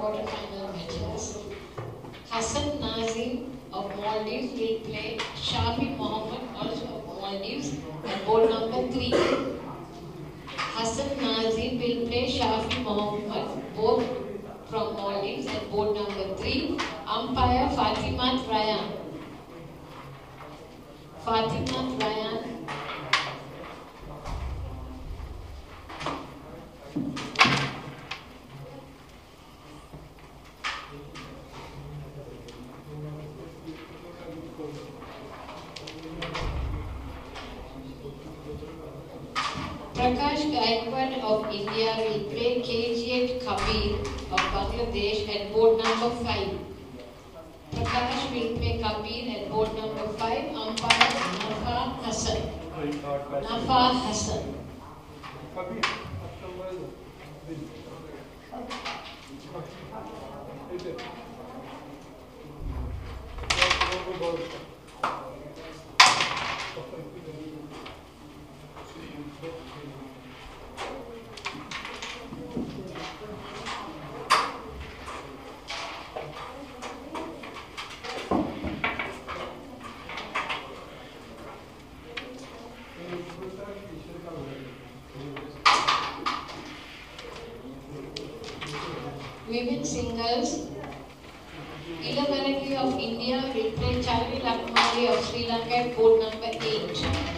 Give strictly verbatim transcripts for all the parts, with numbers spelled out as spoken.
quarter-final matches. Hassan Nazim of Maldives will play Shafi Mohammed, also of Maldives, at board number three. Hassan Nazim will play Shafi Mohammed, both from Maldives, at board number three. Umpire Fatima Ryan. Fatima Ryan. Prakash Gaikwad of India will play K G eight Kabir of Bangladesh at board number five. Prakash will play Kabir at board number five. Umpire Nafa Hassan. Nafa Hassan. Women singles, Ilavarati of India will play Chalvi Lakmali of Sri Lanka at board number eight.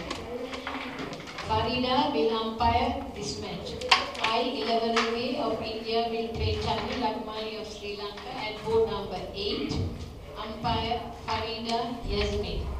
Farida will umpire this match. I, Ilavarati of India will play Chalvi Lakmali of Sri Lanka at board number eight. Umpire Farida Yasmin.